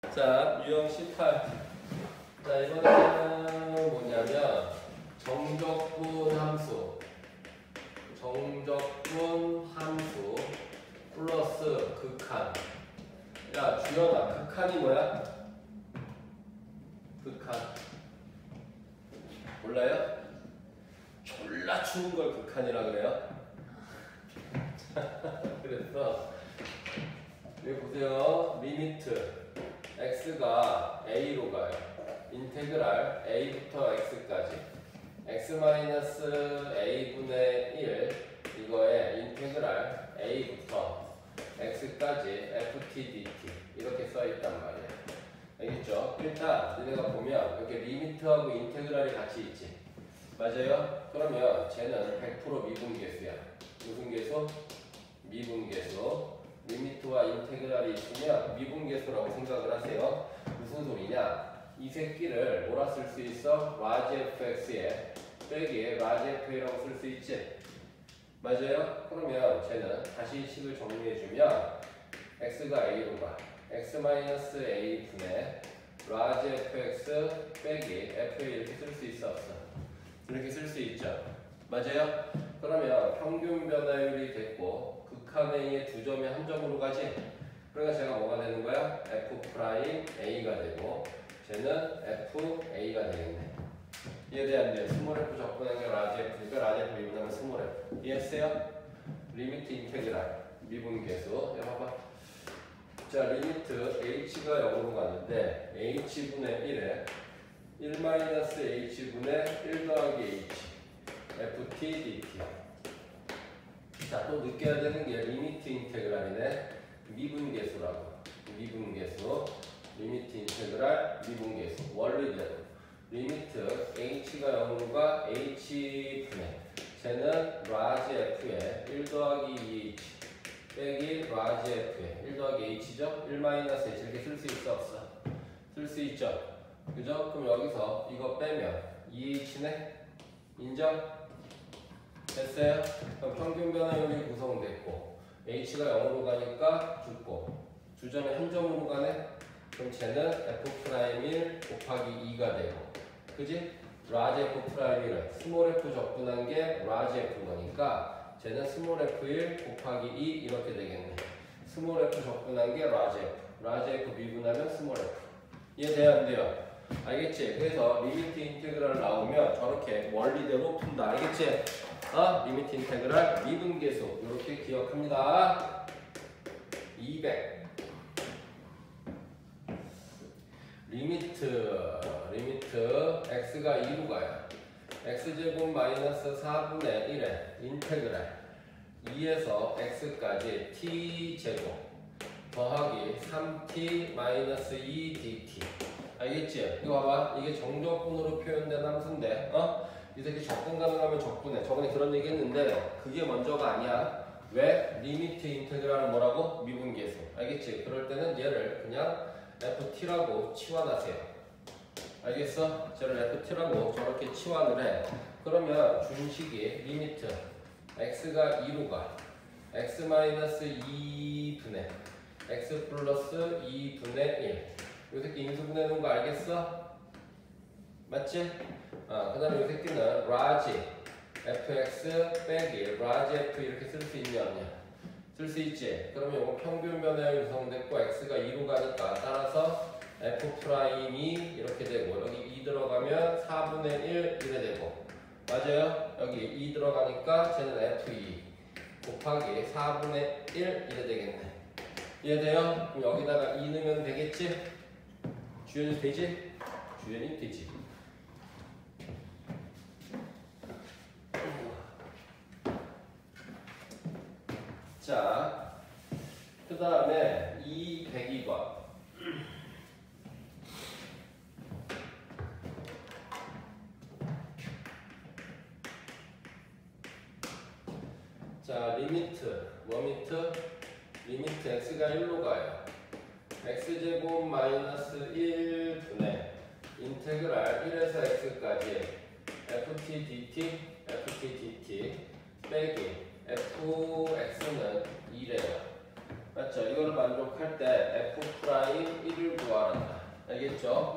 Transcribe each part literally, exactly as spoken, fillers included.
자, 유형 십팔. 자, 이번에는 뭐냐면 정적분 함수. 정적분 함수 플러스 극한. 야, 주연아, 극한이 뭐야? 극한. 몰라요? 졸라 추운 걸 극한이라 그래요? 그래서 여기 보세요. 리미트 x가 a로 가요. 인테그랄 a부터 x까지 x-a분의 일 이거에 인테그랄 a부터 x까지 ft dt 이렇게 써있단 말이에요. 알겠죠? 일단 너네가 보면 여기 리미트하고 인테그랄이 같이 있지. 맞아요? 그러면 쟤는 백 퍼센트 미분계수야. 무슨 계수? 미분계수. 리미트와 인테그랄이 있으면 미분계수라고 생각을 하세요. 무슨 소리냐? 이 새끼를 뭐라 쓸 수 있어? 라지 fx에 빼기 라지 fa라고 쓸 수 있지? 맞아요? 그러면 쟤는 다시 식을 정리해주면 x가 a로 가. x-a 분의 라지 fx 빼기 fa 이렇게 쓸 수 있어 없어? 이렇게 쓸 수 있죠? 맞아요? 그러면 평균 변화율이 됐고 극한 a의 두 점이 한 점으로 가지? 그러니까 제가 뭐가 되는 거야? f'a가 되고 쟤는 fa가 되겠네. 이해돼 안 돼요? 스몰 f 적분한 게 라지 f니까 라지 f 미분하면 스몰 f. 이해했어요? 리미트 인테그랄 미분계수. 야 봐봐. 자, 리미트 h가 영으로 갔는데 h분의 일에 일 마이너스 h분의 일 더하기 h ft dt. 자, 또 느껴야 되는 게 리미트 인테그랄이네. 미분계수라고. 미분계수. 리미트 인테그랄 미분계수. 원리대로. 리미트 h가 영으로 가 h분의 쟤는 라지 f에 일 더하기 이 에이치 빼기 라지 f에 일 더하기 h죠? 일 마이너스 h 이렇게 쓸 수 있어 없어? 쓸 수 있죠? 그죠? 그럼 여기서 이거 빼면 이 에이치네? 인정? 됐어요? 그럼 평균 변화율이 구성됐고 h가 영으로 가니까 죽고 주점에 한 점으로 가네? 그럼 쟤는 f'1 곱하기 이가 되고 그지? 라지 f'1은 스몰 f 적분한 게 라지 f인 거니까 쟤는 스몰 에프 일 곱하기 이 이렇게 되겠네. 스몰 f 적분한 게 라지 f 라지 f 미분하면 스몰 f. 이해돼요 안 돼요? 알겠지? 그래서 리미트 인테그랄 나오면 저렇게 원리대로 푼다. 알겠지? 어? 리미트 인테그랄 미분계수 이렇게 기억합니다. 이백. 리미트 리미트 x가 이로 가요. x제곱 마이너스 사분의 일에 인테그랄 이에서 x까지 t제곱 더하기 삼 티 마이너스 이 디티. 알겠지? 이거 봐봐. 이게 정적분으로 표현된 함수인데 어? 이 새끼 적분 가능하면 적분해. 저번에 그런 얘기 했는데 그게 먼저가 아니야. 왜? 리미트 인테그랄은 뭐라고? 미분계수. 알겠지? 그럴 때는 얘를 그냥 ft라고 치환하세요. 알겠어? 쟤를 ft라고 저렇게 치환을 해. 그러면 준식이 리미트 x가 이로 가. x-이 분의 x 플러스 이 분의 일. 이 새끼 인수분해 놓은 거 알겠어? 맞지? 아, 그 다음에 이 새끼는 라지 fx 빼기 라지 f 이렇게 쓸 수 있냐 없냐? 쓸 수 있지? 그러면 이거 평균 변화율 구성됐고 x가 이로 가니까 따라서 f'이 이렇게 되고 여기 이 들어가면 사분의 일 이래 되고 맞아요? 여기 이 들어가니까 쟤는 에프 이 곱하기 사분의 일 이래 되겠네. 이해돼요? 그럼 여기다가 이 넣으면 되겠지? 주연이 되지? 주연이 되지. 자, 그 다음에 이백이 번. 자, 리미트, 뭐미트? 리미트 x가 일로 가요. x제곱 마이너스 일 분의 인테그랄 일에서 x까지 ft dt, ft dt 빼기 fx는 이래요. 맞죠? 이거를 만족할 때 f' 일을 구하란다.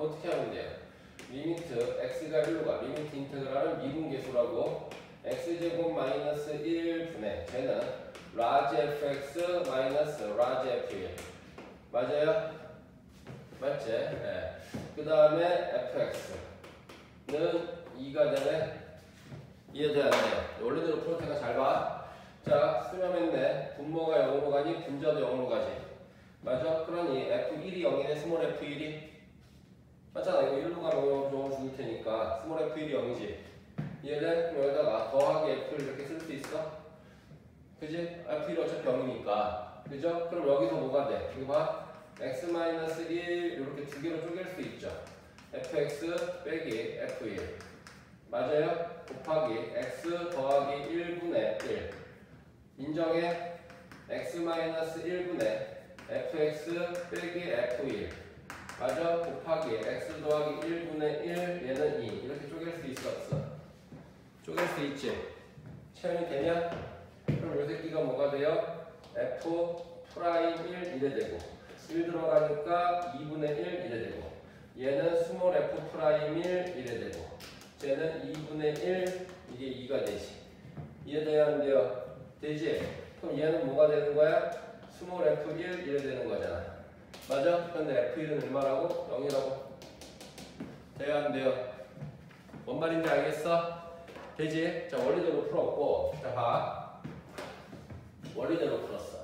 어떻게 하면 돼요? 리미트 x가 일로 가. 리미트 인테그랄은 미분계수라고 x제곱 마이너스 일 분의 쟤는 라지 fx 마이너스 라지 f일 맞아요? 맞지? 네. 그 다음에 fx는 이가 되네. 이해돼야 돼요. 원래대로 풀 테니까 잘 봐. 자, 수렴했네. 분모가 영으로 가니 분자도 영으로 가지. 맞아? 그러니 에프 일이 영이네. 스몰 에프 일이 맞잖아. 이거 일로 가면 영으로 죽을 테니까 스몰 에프 일이 영이지. 이해돼? 그럼 여기다가 더하기 F를 이렇게 쓸 수 있어? 그지? 에프 일이 어차피 영이니까. 그죠? 그럼 여기서 뭐가 돼? 이거 봐. x 마이너스 일 이렇게 두 개로 쪼갤 수 있죠. fx 빼기 에프 일. 맞아요? 곱하기 x 더하기 일 분의 일. 인정해? x 마이너스 일 분의 fx 빼기 에프 일. 맞아? 곱하기 x 더하기 일 분의 일 얘는 이. 이렇게 쪼갤 수 있어 없어? 쪼갤 수 있지? 체험이 되냐? 그럼 요 새끼가 뭐가 돼요? f 프라임 일 이래 되고 일 들어가니까 이 분의 일 이래 되고 얘는 스몰 f 프라임 일 이래 되고 쟤는 이 분의 일 이게 이가 되지. 이해돼야 안 돼요? 되지? 그럼 얘는 뭐가 되는 거야? 스몰 에프 일 이래 되는 거잖아. 맞아? 근데 에프 일은 얼마라고? 영이라고. 돼야 안 돼요? 뭔 말인지 알겠어? 되지? 자, 원리대로 풀었고 자, 봐. 원리대로 풀었어.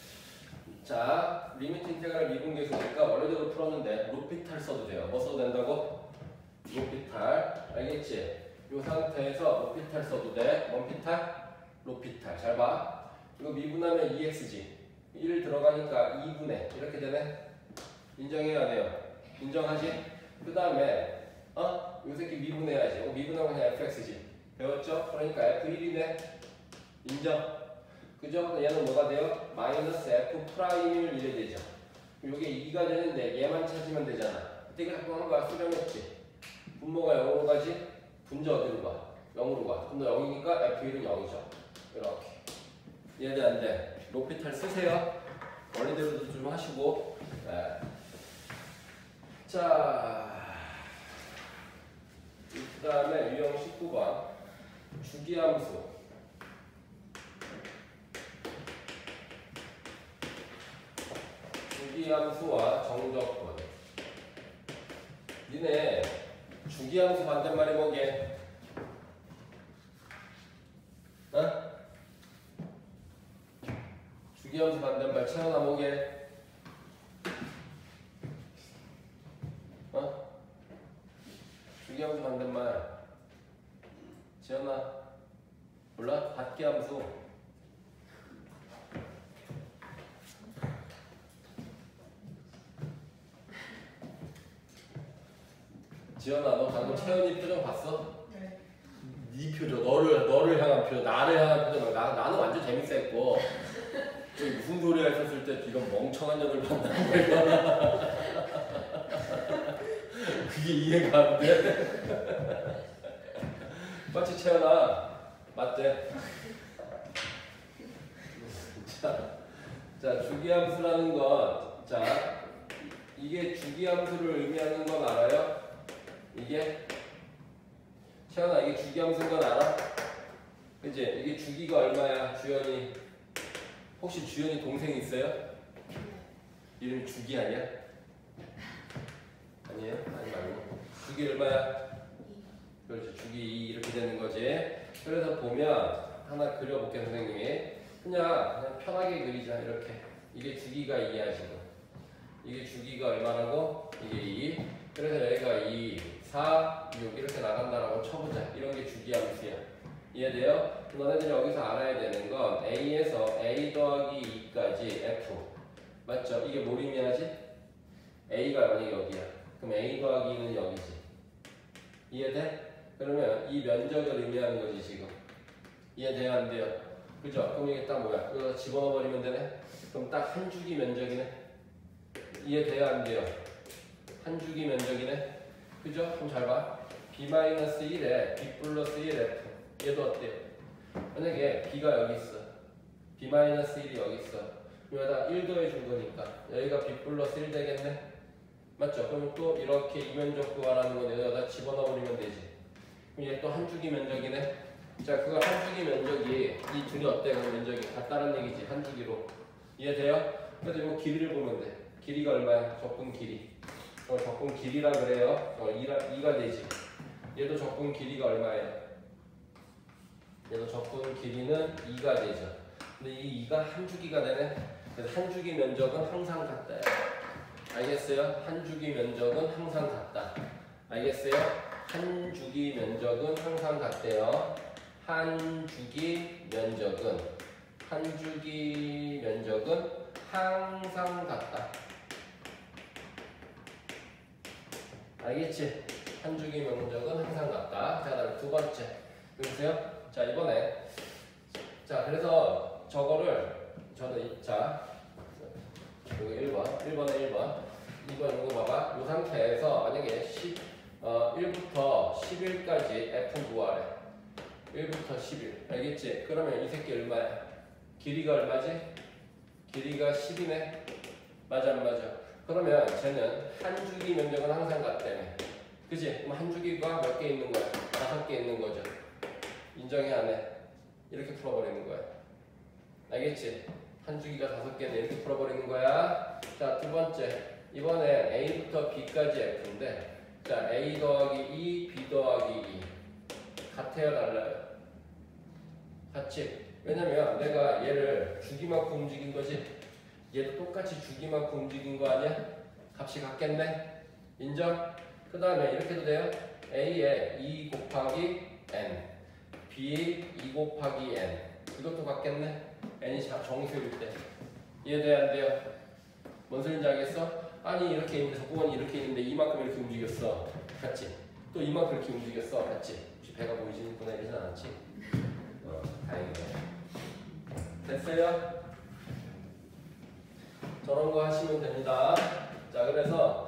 자, 리미트 인테그랄 미분계수니까 원리대로 풀었는데 로피탈 써도 돼요. 뭐 써도 된다고? 로피탈. 알겠지? 이 상태에서 로피탈 써도 돼. 뭔 피탈? 로피탈. 잘 봐. 이거 미분하면 이 엑스지. 일 들어가니까 이 분의 이렇게 되네. 인정해야 돼요. 인정하지? 그 다음에 어? 이 새끼 미분해야지. 어, 미분하면 그냥 에프엑스지. 배웠죠? 그러니까 에프 일이네. 인정? 그죠? 얘는 뭐가 돼요? 마이너스 F 프라임 일 이래 되죠. 요게 이가 되는데 얘만 찾으면 되잖아. 그때 자꾸 한 거야. 수렴했지. 분모가 영으로 가지? 분자 어디로 가? 영으로 가. 분모 영이니까 에프 일은 영이죠. 이렇게. 이해돼 안 돼? 로피탈 쓰세요. 원리대로도 좀 하시고. 네. 자, 그 다음에 유형 십구 번. 주기함수. 주기함수와 정적분. 니네 주기함수 반대말이 뭐게? 어? 주기함수 반대말 채워나 뭐게? 어? 주기함수 반대말 지연아 몰라? 받기함수. 지연아 너 방금 채연이 표정 봤어? 네. 네 표정, 너를 너를 향한 표정, 나를 향한 표정. 나 나는 완전 재밌었고. 저기 무슨 소리가 있었을 때 이런 멍청한 년을 만나는 거야. 그게 이해가 안 돼. 맞지 채연아? 맞대. 자, 자 주기함수라는 건, 자 이게 주기함수를 의미하는 건 알아요? 이게 채연아 이게 주기함수인 건 알아? 그치? 이게 주기가 얼마야? 주연이 혹시 주연이 동생이 있어요? 이름이 주기 아니야? 아니에요? 아니 말고 주기 얼마야? 그렇지, 주기 이 이렇게 되는 거지. 그래서 보면 하나 그려볼게 선생님이. 그냥 그냥 편하게 그리자. 이렇게 이게 주기가 이야 지금. 이게 주기가 얼마라고? 이게 이. 그래서 여기가 이, 사, 육 이렇게 나간다라고 쳐보자. 이런 게 주기함수야. 이해돼요? 너네들이 여기서 알아야 되는 건 A에서 A 더하기 이까지 F. 맞죠? 이게 뭘 의미하지? A가 만약에 여기야. 그럼 A 더하기 이는 여기지. 이해돼? 그러면 이 면적을 의미하는 거지 지금. 이해돼요? 안 돼요? 그죠? 그럼 이게 딱 뭐야? 이거 집어넣어 버리면 되네? 그럼 딱 한 주기 면적이네? 이해돼요? 안 돼요? 한 주기 면적이네? 그죠? 그럼 잘 봐. B 마이너스 일에 B 플러스 일 F. 얘도 어때요? 만약에 B가 여기 있어. B 마이너스 일이 여기 있어. 여기다 일 더해 준 거니까 여기가 B 플러스 일 되겠네? 맞죠? 그럼 또 이렇게 이면적 구하라는 건 여기다 집어넣어버리면 되지. 그럼 얘 또 한 주기 면적이네. 자, 그거 한 주기 면적이 이 둘이 어때? 그 면적이 같다는 얘기지. 한 주기로. 이해돼요? 그래서 이거 길이를 보면 돼. 길이가 얼마야? 적분 길이. 어, 적분 길이라 그래요. 어, 이가 되지. 얘도 적분 길이가 얼마예요? 얘도 적분 길이는 이가 되죠. 근데 이 이가 한 주기가 되네. 그래서 한 주기 면적은 항상 같다. 알겠어요? 한 주기 면적은 항상 같다. 알겠어요? 한 주기 면적은 항상 같대요. 한 주기 면적은 한 주기 면적은 항상 같다. 알겠지? 한 주기 면적은 항상 같다. 자, 다음 두 번째. 보세요. 자, 이번에 자, 그래서 저거를 저는 이, 자, 여기 일 번, 일 번에 일 번, 이 번 이거 봐봐. 이 상태에서 만약에 십, 어, 일부터 십일까지 F 구하래. 일부터 십일. 알겠지? 그러면 이 새끼 얼마야? 길이가 얼마지? 길이가 십이네. 맞아, 안 맞아? 그러면 쟤는 한 주기 면적은 항상 같다며. 그지? 그럼 한 주기가 몇 개 있는 거야? 다섯 개 있는 거죠. 인정해, 안 해? 이렇게 풀어버리는 거야. 알겠지? 한 주기가 다섯 개인데 이렇게 풀어버리는 거야. 자, 두 번째. 이번에 A부터 B까지 F인데, 자, A 더하기 이, B 더하기 이. 같아요, 달라요? 같지? 왜냐면 내가 얘를 주기만큼 움직인 거지. 얘도 똑같이 주기만큼 움직인 거 아니야? 값이 같겠네? 인정? 그 다음에 이렇게 해도 돼요? A에 이 곱하기 N, B에 이 곱하기 N. 이것도 같겠네? N이 정수일 때. 이해돼야 안 돼요? 뭔 소리인지 알겠어? 아니 이렇게 있는데 적분이 이렇게 있는데 이만큼 이렇게 움직였어. 같지? 또 이만큼 이렇게 움직였어. 같지? 혹시 배가 보이시는구나 이러진 않았지? 어, 다행이네. 됐어요? 저런 거 하시면 됩니다. 자, 그래서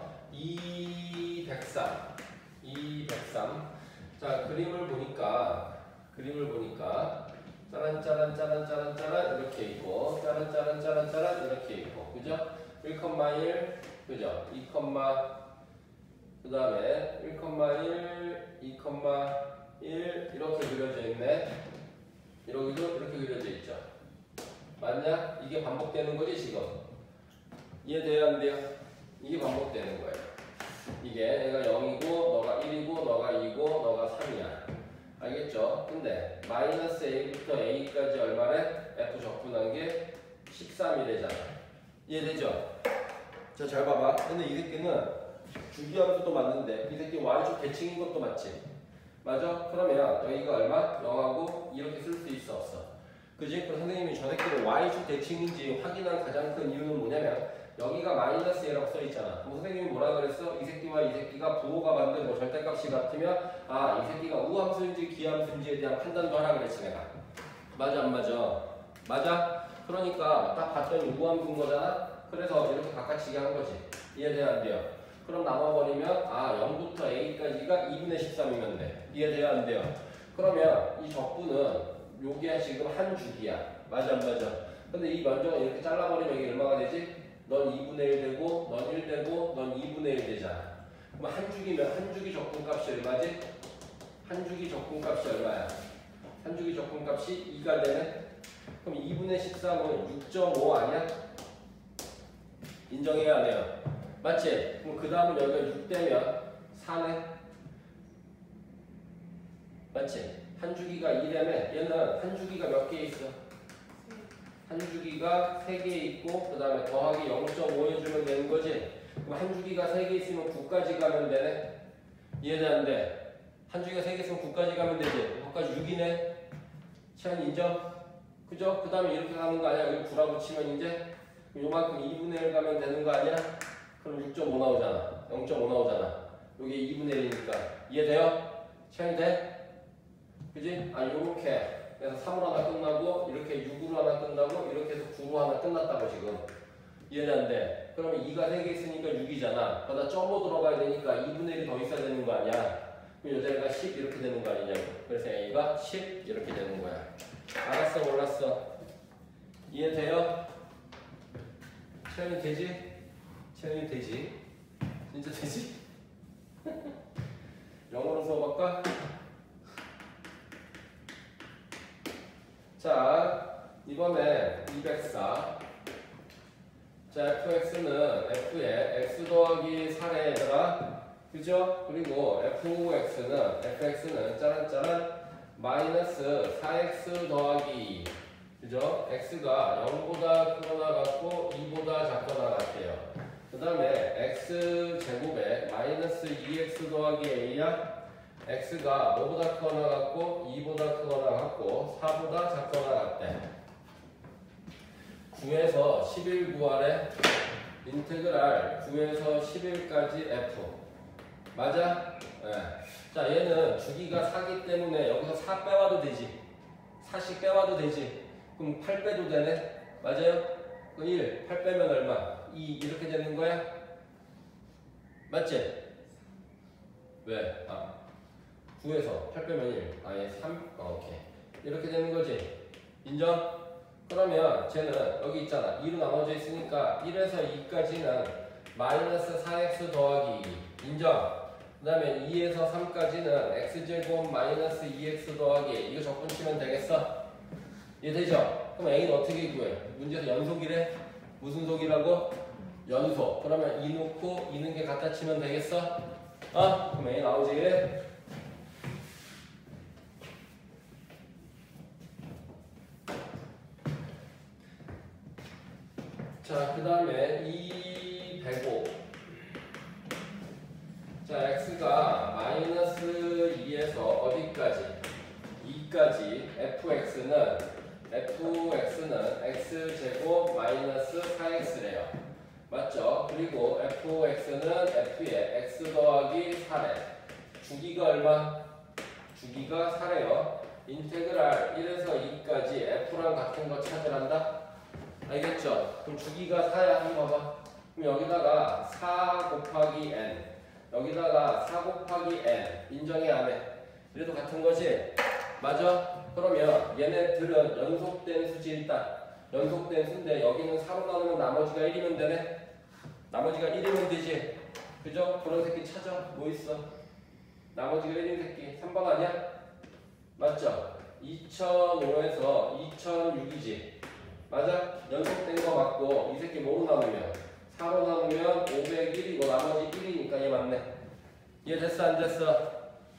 이백삼, 이백삼. 자, 그림을 보니까, 그림을 보니까, 짜란, 짜란, 짜란, 짜란, 짜란, 이렇게 있고, 짜란, 짜란, 짜란, 짜란, 이렇게 있고, 그죠? 일, 일, 그죠? 이, 그 다음에 일, 일, 이, 일, 이렇게 그려져 있네. 여기도 이렇게 그려져 있죠. 맞냐? 이게 반복되는 거지, 지금. 이해돼요, 안 돼요? 이게 반복되는 거예요. 이게 내가 영이고, 너가 일이고, 너가 이고, 너가 삼이야. 알겠죠? 근데 마이너스 A부터 A까지 얼마래? F 적분한 게 십삼이 되잖아. 이해되죠? 자, 잘 봐봐. 근데 이 새끼는 주기함수도 맞는데 이 새끼 Y축 대칭인 것도 맞지? 맞아? 그러면 여기가 얼마? 영하고 이렇게 쓸 수 있어, 없어? 그지? 그럼 선생님이 저 새끼를 Y축 대칭인지 확인한 가장 큰 이유는 뭐냐면 여기가 마이너스 A라고 써있잖아. 그럼 선생님이 뭐라 그랬어? 이 새끼와 이 새끼가 부호가 만든 뭐 절대값이 같으면 아, 이 새끼가 우함수인지 기함수인지에 대한 판단도 하라 그랬지 내가. 맞아, 안 맞아? 맞아? 그러니까 딱 봤더니 우함수인 거잖아? 그래서 이렇게 바꿔치기 한 거지. 이해돼야 안 돼요? 그럼 나눠버리면 아, 영부터 A까지가 이분의 십삼이면 돼. 이해돼야 안 돼요? 그러면 이 적분은 요게 지금 한 주기야. 맞아, 안 맞아? 근데 이 면적을 이렇게 잘라버리면 이게 얼마가 되지? 넌 이분의 일 되고, 넌 일 되고, 넌 이분의 일 되잖아. 그럼 한 주기면 한 주기 적분값이 얼마지? 한 주기 적분값이 얼마야? 한 주기 적분값이 이가 되네? 그럼 이분의 십삼은 육 점 오 아니야? 인정해야 돼요. 맞지? 그럼 그 다음은 여기가 육 되면 사네? 맞지? 한 주기가 이라면 얘는 한 주기가 몇 개 있어? 한 주기가 세 개 있고 그 다음에 더하기 영 점 오 해주면 되는 거지? 그럼 한 주기가 세 개 있으면 구까지 가면 되네? 이해되는데? 한 주기가 세 개 있으면 구까지 가면 되지? 거기까지 육이네? 시간 인정? 그죠? 그 다음에 이렇게 가는 거 아니야? 여기 구라고 치면 이제 요만큼 이분의 일 가면 되는 거 아니야? 그럼 육 점 오 나오잖아. 영 점 오 나오잖아. 요게 이분의 일이니까. 이해돼요? 시간이 돼? 그지? 아, 요렇게. 그래서 삼으로 하나 끝나고, 이렇게 육으로 하나 끝나고, 이렇게 해서 구로 하나 끝났다고 지금. 이해되는데? 그러면 이가 세 개 있으니까 육이잖아. 거기다 점오 들어가야 되니까 이분의 일이 더 있어야 되는 거 아니야? 그럼 여자애가 십 이렇게 되는 거 아니냐고. 그래서 A가 십 이렇게 되는 거야. 알았어, 몰랐어? 이해돼요? 체험이 되지? 체험이 되지? 진짜 되지? 영어로 수업할까? 자, 이번에 이백사. 자, 에프엑스는 F의 X 더하기 사래 얘들아. 그죠? 그리고 에프엑스는, 에프엑스는 짜란짜란 마이너스 사 엑스 더하기, 그죠? X가 영보다 크거나 같고 이보다 작거나 같아요. 그 다음에 X제곱에 마이너스 이 엑스 더하기 A야. X가 뭐보다 크거나 같고 이보다 크거나 같고 사보다 작거나 같대. 구에서 십일 구하래. 인테그랄 구에서 십일까지 F. 맞아? 네. 자, 얘는 주기가 사기 때문에 여기서 사 빼와도 되지. 사씩 빼와도 되지. 그럼 팔 빼도 되네. 맞아요? 그 일, 팔 빼면 얼마? 이 이렇게 되는 거야? 맞지? 왜? 아, 구에서 팔 빼면 일. 아예 삼? 어, 오케이. 이렇게 되는 거지. 인정? 그러면 쟤는 여기 있잖아. 이로 나눠져 있으니까 일에서 이까지는 마이너스 사 엑스 더하기 이. 인정? 그 다음에 이에서 삼까지는 x제곱 마이너스 이 엑스 더하기 이거 적분치면 되겠어? 이해되죠? 그럼 A는 어떻게 구해? 문제에서 연속이래? 무슨 속이라고? 연속. 그러면 이 놓고 이는 게 갖다 치면 되겠어? 어? 그럼 A 나오지? 자, 그 다음에 이 백오. 자, x가 마이너스 이에서 어디까지? 이까지. fx는 fx는 x제곱 마이너스 사 엑스래요. 맞죠? 그리고 fx는 f의 x 더하기 사래. 주기가 얼마? 주기가 사래요. 인테그랄 일에서 이까지 f랑 같은 거 찾으란다? 알겠죠? 그럼 주기가 사야 한번 봐봐. 그럼 여기다가 사 곱하기 n, 여기다가 사 곱하기 n 인정해 안 해? 이래도 같은 거지? 맞아? 그러면 얘네들은 연속된 수지. 일단 연속된 수인데 여기는 사로 나누면 나머지가 일이면 되네? 나머지가 일이면 되지? 그죠? 그런 새끼 찾아. 뭐 있어? 나머지가 일인 새끼 삼 번 아니야? 맞죠? 이천오에서 이천육이지? 맞아? 연속된 거 맞고 이 새끼 뭐로 나누면? 사로 나누면 오백일이고 나머지 일이니까 얘 맞네. 얘 됐어 안 됐어?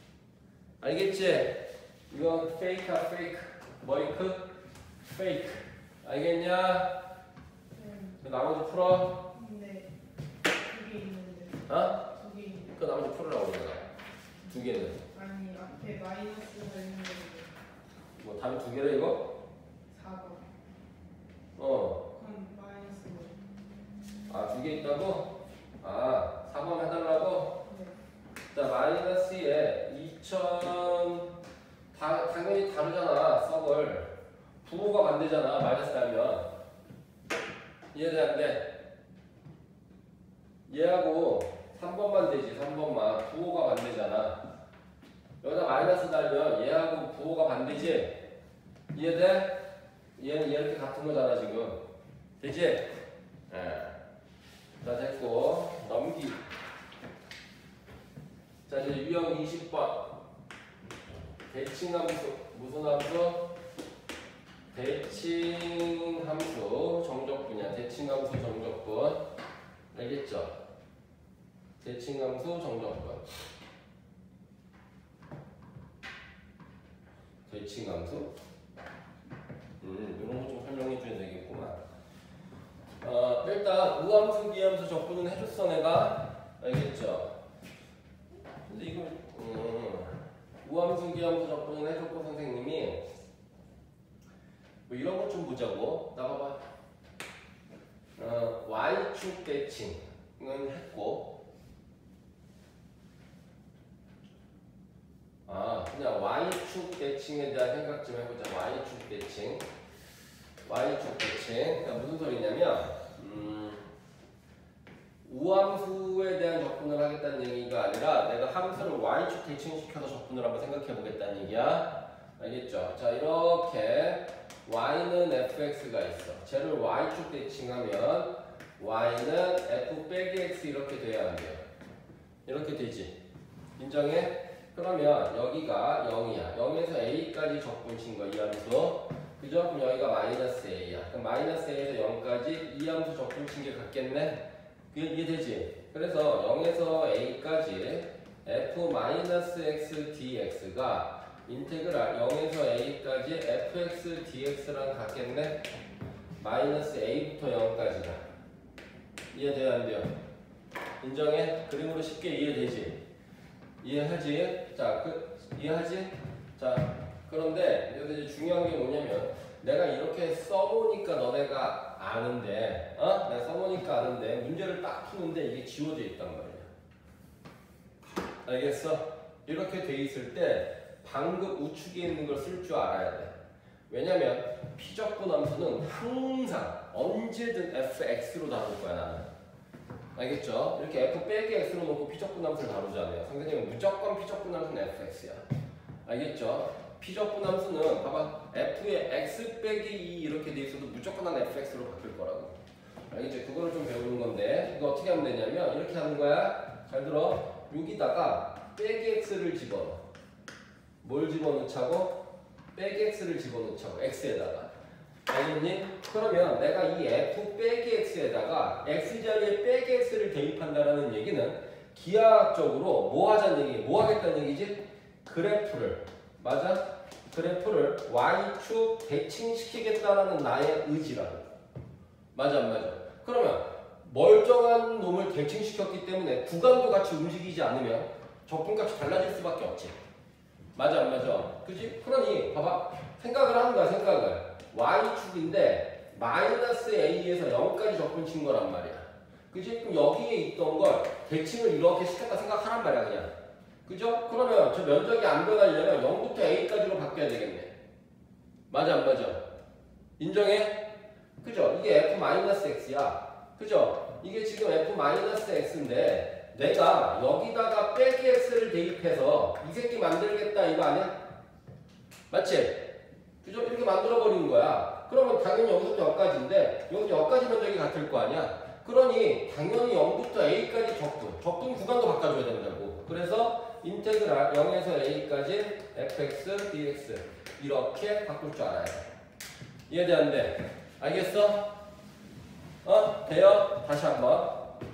알겠지? 이건 페이크야 페이크. 뭐이크? 페이크. 알겠냐? 그 나머지 풀어. 네. 두 개 있는데. 어? 두 개 있는데. 그 나머지 풀으라고 그러잖아. 두 개는. 아니 앞에 마이너스가 있는데. 뭐 답이 두 개래 이거? 사 번. 어. 그럼 마이너스. 아, 두 개 있다고? 아, 사 번 해달라고? 네. 자, 마이너스에 이천 다, 당연히 다르잖아. 썩을 부호가 반대잖아. 마이너스 달면 이해돼 안 돼? 얘하고 삼 번만 되지. 삼 번만 부호가 반대잖아. 여기다 마이너스 달면 얘하고 부호가 반대지? 이해돼? 얘는 얘 이렇게 같은 거잖아 지금. 되지? 예. 자, 됐고 넘기. 자, 이제 유형 이십 번 대칭함수. 무슨 함수? 대칭함수 정적분이야. 대칭함수 정적분. 알겠죠? 대칭함수 정적분. 대칭함수? 음, 이런 거 좀 설명해 줘야 되겠구만. 어, 일단 우함수, 비함수 적분은 해줬어 내가. 알겠죠? 근데 이거 음, 우함수, 비함수 적분은 해줬고 선생님이 뭐 이런 것 좀 보자고. 나가봐. 어, y축 대칭은 했고, 아 그냥 y축 대칭에 대한 생각 좀 해보자. y축 대칭. y축 대칭. 그러니까 무슨 소리냐면 음, 우함수에 대한 적분을 하겠다는 얘기가 아니라 내가 함수를 y축 대칭시켜서 적분을 한번 생각해 보겠다는 얘기야. 알겠죠? 자, 이렇게 y는 fx가 있어. 쟤를 y축 대칭하면 y는 f 빼기 x 이렇게 돼야 안 돼요. 이렇게 되지. 인정해? 그러면 여기가 영이야. 영에서 A까지 적분친 거야, 이 함수. 그죠? 그럼 여기가 마이너스 A야. 그럼 마이너스 A에서 영까지 이 함수 적분친 게 같겠네? 그게 이해되지? 그래서 영에서 A까지 f-x dx가 인테그랄 영에서 A까지 fx dx랑 같겠네? 마이너스 A부터 영까지다. 이해돼요? 안 돼요? 인정해? 그림으로 쉽게 이해되지? 이해하지? 자, 그, 이해하지? 자, 그런데 여기서 이제 중요한 게 뭐냐면 내가 이렇게 써보니까 너네가 아는데, 어? 내가 써보니까 아는데 문제를 딱 푸는데 이게 지워져 있단 말이야. 알겠어? 이렇게 돼 있을 때 방금 우측에 있는 걸 쓸 줄 알아야 돼. 왜냐면 피적분 함수는 항상 언제든 fx로 다룰 거야, 나는. 알겠죠? 이렇게 f 빼기 x로 놓고 피적분 함수를 다루잖아요. 선생님은 무조건 피적분 함수는 fx야. 알겠죠? 피적분 함수는 봐봐, f에 x 빼기 이 이렇게 돼 있어도 무조건 난 fx로 바뀔 거라고. 알겠죠? 그거를 좀 배우는 건데 이거 어떻게 하면 되냐면 이렇게 하는 거야. 잘 들어. 여기다가 빼기 x를 집어넣어. 뭘 집어넣자고? 빼기 x를 집어넣자고. x에다가. 알겠니? 그러면 내가 이 f 빼기 x에다가 x 자리에 빼기 x를 대입한다라는 얘기는 기하학적으로 뭐 하자는 얘기, 뭐 하겠다는 얘기지? 그래프를, 맞아? 그래프를 y축 대칭시키겠다라는 나의 의지라고. 맞아 안 맞아? 그러면 멀쩡한 놈을 대칭시켰기 때문에 구간도 같이 움직이지 않으면 적분값이 달라질 수밖에 없지. 맞아 안 맞아? 그지? 그러니 봐봐, 생각을 하는 거야. 생각을 y축인데 마이너스 a에서 영까지 적분친 거란 말이야. 그지? 그럼 여기에 있던 걸 대칭을 이렇게 시켰다 생각하란 말이야 그냥. 그죠? 그러면 저 면적이 안 변하려면 영부터 a까지로 바뀌어야 되겠네. 맞아 안 맞아? 인정해? 그죠? 이게 f-x야. 그죠? 이게 지금 f-x인데 내가 여기다가 빼기 x를 대입해서 이 새끼 만들겠다 이거 아니야? 맞지? 그죠? 이렇게 만들어버리는 거야. 그러면 당연히 여기서부터 여기까지인데 여기서 여기까지 면적이 같을 거 아니야? 그러니 당연히 영부터 a까지 적분, 적분 구간도 바꿔줘야 된다고. 그래서 인테그랄 영에서 a까지 fx dx 이렇게 바꿀 줄 알아야 돼. 이해돼 안 돼? 알겠어? 어? 돼요? 다시 한번.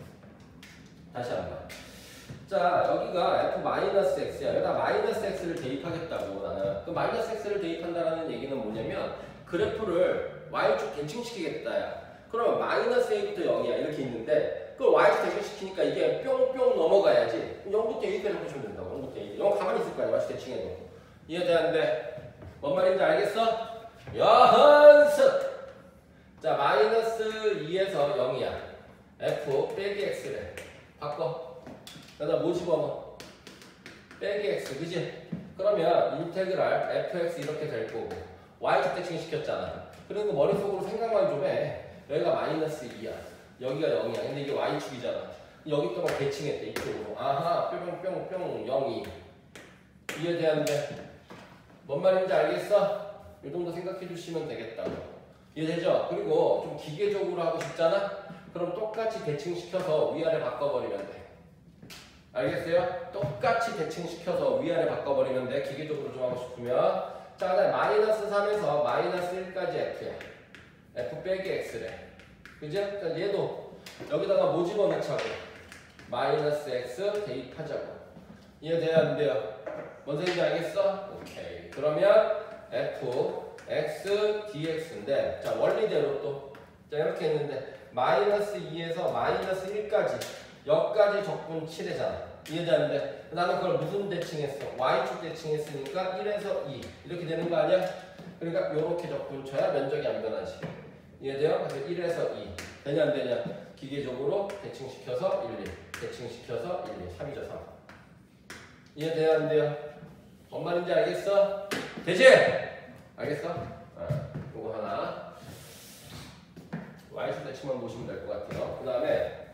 다시 한번. 자, 여기가 f-x야. 여기다 마이너스 x를 대입하겠다고 나는. 그 마이너스 x를 대입한다는 얘기는 뭐냐면 그래프를 y축 대칭시키겠다야. 그러면 마이너스 a부터 영이야. 이렇게 있는데 그걸 y축 대칭시키니까 이게 뿅뿅 넘어가야지. 영부터 a까지 보시면 된다고. 영부터 a. 영 가만히 있을 거야. y축 대칭해도. 이해되는데? 뭔 말인지 알겠어? 여한스! 자, 마이너스 이에서 영이야. f 빼기 x래. 바꿔. 여기다 뭐 집어넣어? 빼기 x, 그지? 그러면 인테그랄 fx 이렇게 될 거고 y축 대칭 시켰잖아. 그리고 머릿속으로 생각만 좀 해. 여기가 마이너스 이야. 여기가 영이야. 근데 이게 y축이잖아. 여기 동안 대칭했대, 이쪽으로. 아하, 뿅뿅뿅 영이. 이해되는데? 뭔 말인지 알겠어? 이 정도 생각해 주시면 되겠다. 이해되죠? 그리고 좀 기계적으로 하고 싶잖아? 그럼 똑같이 대칭시켜서 위아래 바꿔버리면 돼. 알겠어요? 똑같이 대칭시켜서 위아래 바꿔버리면 돼. 기계적으로 좀 하고 싶으면. 자, 그다음에 마이너스 삼에서 마이너스 일까지 f야. f 빼기 x래. 그죠? 자, 얘도 여기다가 뭐 집어넣자고? 마이너스 x 대입하자고. 이해돼야 안 돼요? 뭔 소리인지 알겠어? 오케이. 그러면 f x dx인데 자, 원리대로 또 자, 이렇게 했는데 마이너스 이에서 마이너스 일까지 여기까지 적분 칠이잖아. 이해되는데 나는 그걸 무슨 대칭했어? y축 대칭했으니까 일에서 이 이렇게 되는 거 아니야? 그러니까 이렇게 적분 쳐야 면적이 안 변하지. 이해돼요? 그래서 일에서 이 되냐 안 되냐? 기계적으로 대칭시켜서 일, 이 대칭시켜서 일, 이 삼이죠 삼. 이해돼요 안 돼요? 뭔 말인지 알겠어? 되지? 알겠어? 아, 요거 하나 y축 대칭만 보시면 될 것 같아요. 그 다음에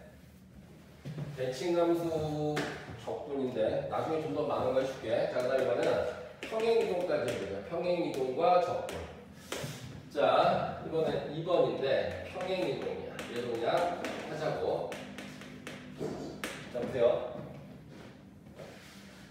대칭함수 적분인데 나중에 좀 더 많은 거 해줄게. 자, 그 다음에 이번에는 평행이동까지 해보자. 평행이동과 적분. 자, 이번엔 이 번인데 평행이동이야. 얘도 그냥 하자고. 자, 보세요.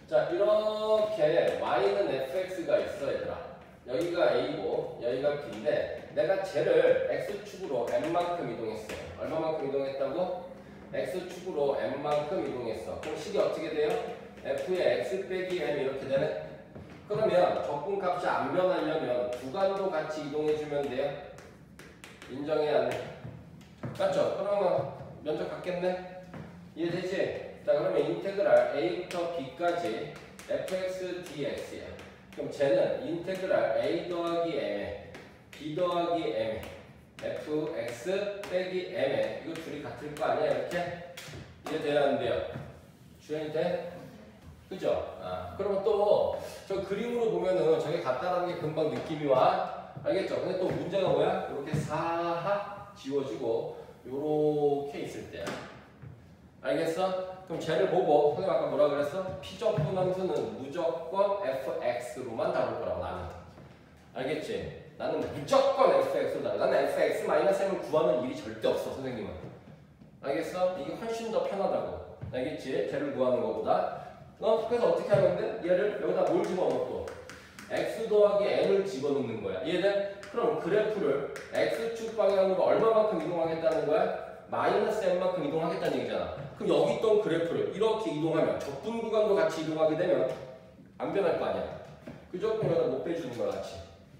자, 이렇게 y는 fx가 있어, 얘들아. 여기가 a고 여기가 b인데 내가 쟤를 x축으로 m만큼 이동했어요. 얼마만큼 이동했다고? x축으로 m만큼 이동했어. 그럼 식이 어떻게 돼요? f의 x 빼기 m 이렇게 되네? 그러면 적분값이 안 변하려면 구간도 같이 이동해주면 돼요. 인정해야 안 돼? 맞죠? 그러면 면적 같겠네? 이해되지? 자, 그러면 인테그랄 a부터 b까지 fx dx야. 그럼 쟤는 인테그랄 a 더하기 m에 b 더하기 m에 fx 빼기 m에 이거 둘이 같을 거 아니야? 이렇게? 이해돼야 안 돼요? 주연이 돼? 그죠? 아, 그러면 또 저 그림으로 보면은 저게 같다라는 게 금방 느낌이 와. 알겠죠? 근데 또 문제가 뭐야? 이렇게 사하 지워지고 요렇게 있을 때야. 알겠어? 그럼 쟤를 보고 선생님 아까 뭐라 그랬어? 피적분 함수는 무조건 fx로만 다룰 거라고 나는. 알겠지? 나는 무조건 fx로 다룰. 나는 fx-m을 구하는 일이 절대 없어 선생님은. 알겠어? 이게 훨씬 더 편하다고. 알겠지? 쟤를 구하는 것보다. 어? 그래서 어떻게 하면 돼? 얘를 여기다 뭘 집어넣고 x 더하기 m을 집어넣는 거야. 이해돼? 그럼 그래프를 x축 방향으로 얼마만큼 이동하겠다는 거야? 마이너스 m만큼 이동하겠다는 얘기잖아. 그럼 여기 있던 그래프를 이렇게 이동하면 적분 구간도 같이 이동하게 되면 안 변할 거 아니야. 그죠? 그럼 여기다 못 빼주는 거야 같이.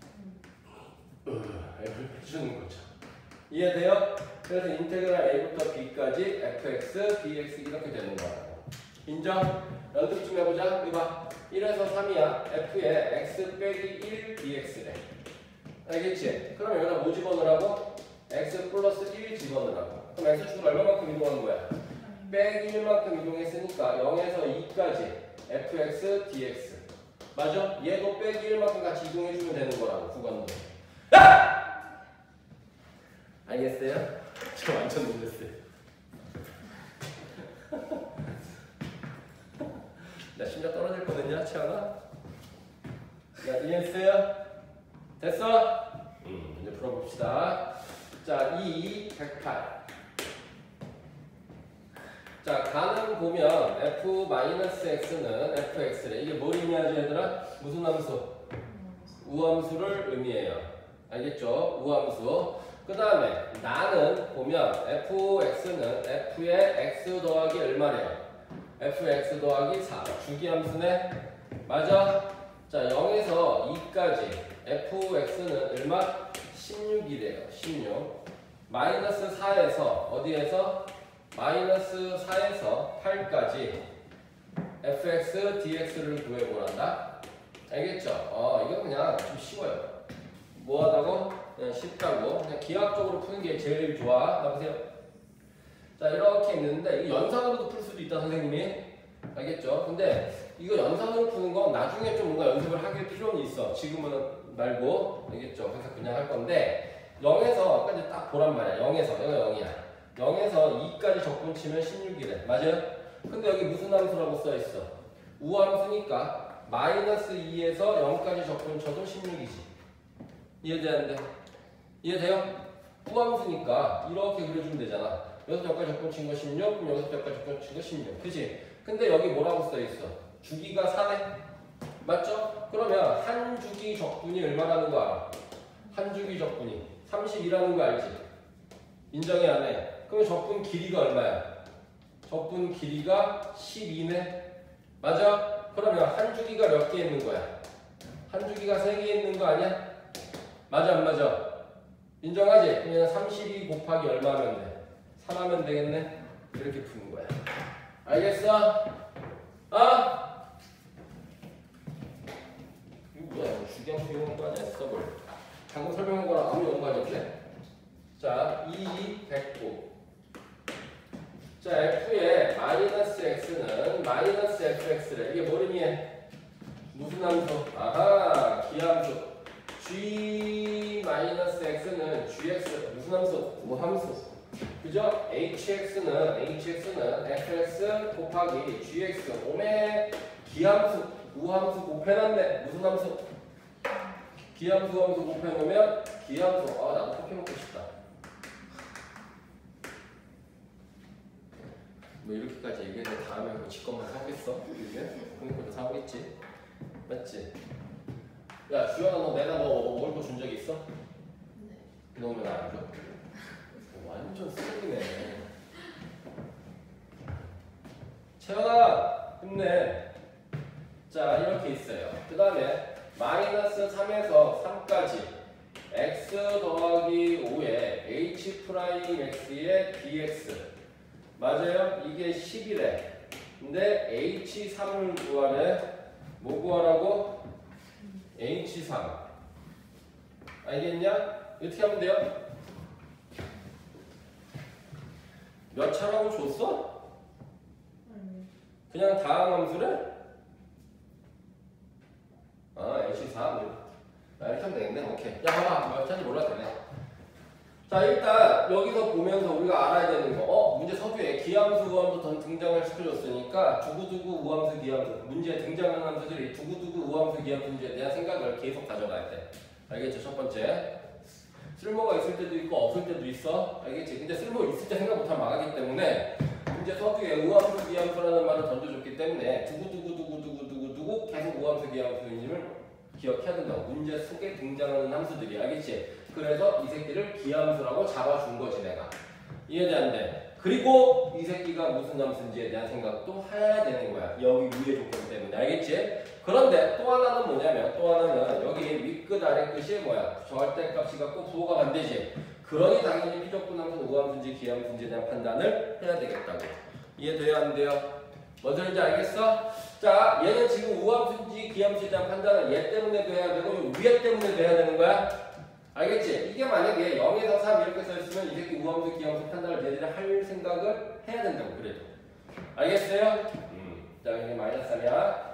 m을 빼주는 거죠. 이해돼요? 그래서 인테그랄 a부터 b까지 fx, dx 이렇게 되는 거야. 인정? 연습 좀 해보자. 이거 봐. 일에서 삼이야. f에 x 빼기 일 dx래. 알겠지? 그럼 여기다 뭐 집어넣으라고? x 플러스 일 집어넣으라고. 그럼 x축을 얼마만큼 이동하는 거야? 빼기 일만큼 이동했으니까 영에서 이까지 fx dx. 맞아? 얘도 빼기 일만큼 같이 이동해주면 되는 거라고. 구간도. 아! 알겠어요? 저 완전 놀랐어요. 나 심장 떨어질 거든요, 채연아. 자, 이해했어요? 됐어? 음, 이제 풀어봅시다. 자, 이, 백팔. 자, 가는 보면 f-x는 fx래. 이게 뭘 의미하지, 얘들아? 무슨 함수? 우함수를 의미해요. 알겠죠? 우함수. 그 다음에 나는 보면 fx는 f의 x 더하기 얼마래요? fx 더하기 사. 주기함수네? 맞아? 자, 영에서 이까지 fx는 얼마? 십육이래요. 십육. 마이너스 사에서 어디에서? 마이너스 사에서 팔까지 fx, dx를 구해보란다. 알겠죠? 어, 이거 그냥 좀 쉬워요. 뭐 하다고? 그냥 쉽다고. 그냥 기하학적으로 푸는 게 제일 좋아. 나보세요. 자, 이렇게 있는데 이거 연산으로도 풀 수도 있다 선생님이. 알겠죠? 근데 이거 연산으로 푸는 건 나중에 좀 뭔가 연습을 하길 필요는 있어. 지금은 말고. 알겠죠? 그래서 그냥 할 건데 영에서 아까 이제 딱 보란 말이야. 영에서 여기가 영이야. 영에서 이까지 적분 치면 십육이래. 맞아요? 근데 여기 무슨 함수라고 써있어? 우함수니까 마이너스 이에서 영까지 적분 쳐도 십육이지. 이해되는데? 이해돼요? 우함수니까 이렇게 그려주면 되잖아. 여기서 여기까지 적분 친 거 십육, 그럼 여기서 여기까지 적분 친 거 십육. 그치? 근데 여기 뭐라고 써있어? 주기가 사네? 맞죠? 그러면 한 주기 적분이 얼마라는 거 알아? 한 주기 적분이 삼십이라는 거 알지? 인정해 안 해? 그럼 적분 길이가 얼마야? 적분 길이가 십이네? 맞아? 그러면 한 주기가 몇 개 있는 거야? 한 주기가 세 개 있는 거 아니야? 맞아 안 맞아? 인정하지? 그냥 삼십이 곱하기 얼마 하면 돼? 삼 하면 되겠네? 이렇게 푸는 거야. 알겠어? 아? 이거 뭐야? 주기함수 이용한 거 아니야? 써볼. 방금 설명한 거랑 아무 연관이 없네? 자, 이, 백구. 자, f의 마이너스 x는 마이너스 fx래. 이게 뭘 의미해? 무슨 함수? 아하, 기함수. g 마이너스 x는 gx. 무슨 함수? 뭐 함수? 그죠? hx는 hx는 fx 곱하기 gx. 오메 기함수, 우함수 곱해놨네. 무슨 함수? 기함수, 함수 곱해놓으면 기함수. 아, 나도 커피 먹고 싶다. 뭐 이렇게까지 얘기했는데 다음에 뭐 지 것만 사오겠어? 이게? 그런 것도 사오겠지? 맞지? 야 주연아 너 내가 너 먹을 거 준 적 있어? 네. 그놈은 안 줘? 완전 쓰레기네. 채연아 힘내. 자 이렇게 있어요. 그 다음에 마이너스 삼에서 삼까지 x 더하기 오에 h 프라임 x의 dx 맞아요? 이게 십이래. 근데 에이치 삼을 구하래. 뭐 구하라고? 에이치 삼. 알겠냐? 어떻게 하면 돼요? 몇 차라고 줬어? 아니. 그냥 다항 함수래? 아, 에이치 삼. 아, 이렇게 하면 되겠네. 오케이. 야, 봐봐. 몇 차인지 몰라도 되네. 자, 일단 여기서 보면서 우리가 알아야 되는 거. 어? 문제 서두에 기함수, 우함수 던 등장을 시켜줬으니까 두구두구 우함수, 기함수. 문제에 등장하는 함수들이 두구두구 우함수, 기함수 문제에 대한 생각을 계속 가져가야 돼. 알겠죠? 첫 번째. 쓸모가 있을 때도 있고 없을 때도 있어. 알겠지? 근데 쓸모 있을 때 생각 못하면 망하기 때문에 문제 서두에 우함수, 기함수라는 말을 던져줬기 때문에 두구두구두구두구두구두구 계속 우함수, 기함수임을 기억해야 된다고. 문제 속에 등장하는 함수들이. 알겠지? 그래서 이 새끼를 기함수라고 잡아준 거지 내가. 이해되는데 그리고 이 새끼가 무슨 함수인지에 대한 생각도 해야 되는 거야. 여기 위의 조건 때문에. 알겠지? 그런데 또 하나는 뭐냐면 또 하나는 여기 윗끝 아래끝이 뭐야? 절대값이 갖고 부호가 안 되지. 그러니 당연히 피적분 함수는 우함수인지 기함수인지에 대한 판단을 해야 되겠다고. 이해돼요? 안 돼요? 뭔 소리인지 알겠어? 자, 얘는 지금 우함수인지 기함수인지에 대한 판단을 얘 때문에도 해야 되고 위에 때문에도 해야 되는 거야. 알겠지? 이게 만약에 영에서 삼 이렇게 써있으면 이 새끼 우함수, 기함수 판단을 얘들이 할 생각을 해야 된다고. 그래도. 알겠어요? 음. 자, 이게 마이너스 삼이야.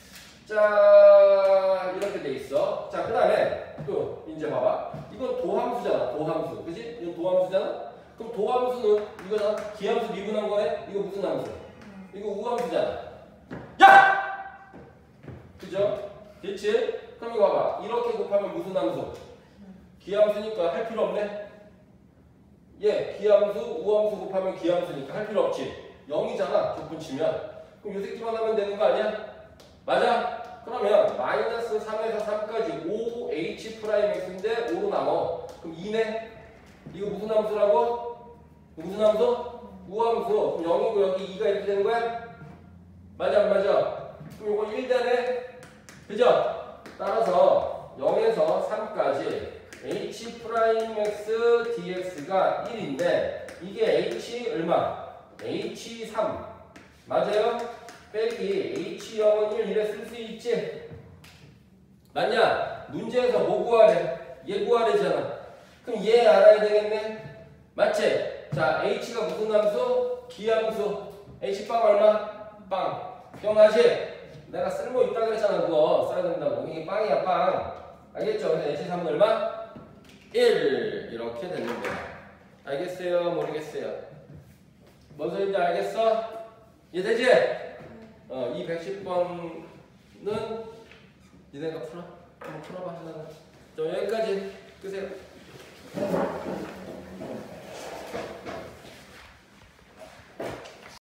자, 이렇게 돼 있어. 자, 그 다음에 또 이제 봐봐. 이건 도함수잖아. 도함수. 그지? 이건 도함수잖아? 그럼 도함수는 이거잖아. 기함수 미분한 거네? 이거 무슨 함수? 이거 우함수잖아. 야! 그죠? 됐지? 그럼 이거 봐봐. 이렇게 곱하면 무슨 함수? 기함수니까 할 필요 없네? 예, 기함수, 우함수 곱하면 기함수니까 할 필요 없지. 영이잖아, 조건 치면. 그럼 이 새끼만 하면 되는 거 아니야? 맞아? 그러면 마이너스 삼에서 삼까지 오 에이치 프라임 x인데 오로 나눠. 그럼 이네? 이거 무슨 함수라고? 무슨 함수? 우함수. 그럼 영이고 여기 이가 이렇게 되는 거야? 맞아, 안 맞아? 그럼 이거 일 되네? 그죠? 따라서 영에서 삼까지 h 프라임 x dx가 일인데 이게 h 얼마? 에이치 삼 맞아요? 빼기 에이치 영은 일 이래 쓸 수 있지? 맞냐? 문제에서 뭐 구하래? 얘 구하래잖아. 그럼 얘 알아야 되겠네? 맞지? 자, h가 무슨 함수? 기함수. h빵 얼마? 빵. 기억나지? 내가 쓸모 있다 그랬잖아. 그거 써야 된다고. 이게 빵이야 빵. 알겠죠? 그래서 에이치 삼은 얼마? 일 이렇게 되는 거야. 알겠어요? 모르겠어요? 뭔 소리인지 알겠어? 이해되지? 어, 이 백십 번은 니네가 풀어? 한번 풀어봐 하나는. 자, 여기까지 끄세요.